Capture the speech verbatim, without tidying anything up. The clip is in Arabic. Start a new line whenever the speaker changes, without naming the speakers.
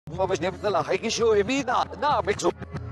Vamos, nem lá, que show, Emina, não, mexo.